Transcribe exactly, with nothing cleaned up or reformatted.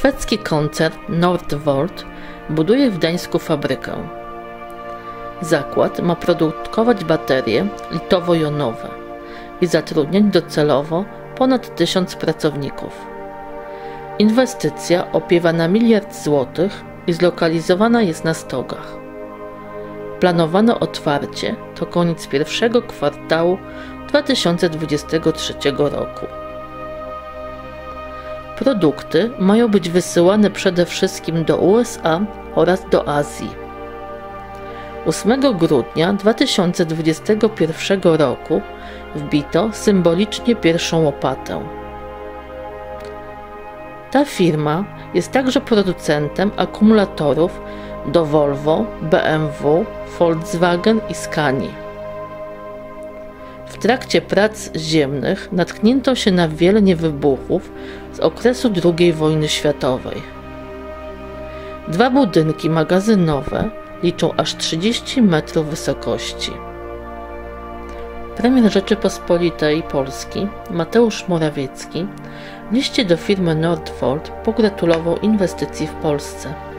Szwedzki koncern Northvolt buduje w Gdańsku fabrykę. Zakład ma produkować baterie litowo-jonowe i zatrudniać docelowo ponad tysiąc pracowników. Inwestycja opiewa na miliard złotych i zlokalizowana jest na Stogach. Planowane otwarcie to koniec pierwszego kwartału dwa tysiące dwudziestego trzeciego roku. Produkty mają być wysyłane przede wszystkim do U S A oraz do Azji. ósmego grudnia dwa tysiące dwudziestego pierwszego roku wbito symbolicznie pierwszą łopatę. Ta firma jest także producentem akumulatorów do Volvo, B M W, Volkswagen i Scanii. W trakcie prac ziemnych natknięto się na wiele niewybuchów z okresu drugiej wojny światowej. Dwa budynki magazynowe liczą aż trzydzieści metrów wysokości. Premier Rzeczypospolitej Polski Mateusz Morawiecki w liście do firmy Northvolt pogratulował inwestycji w Polsce.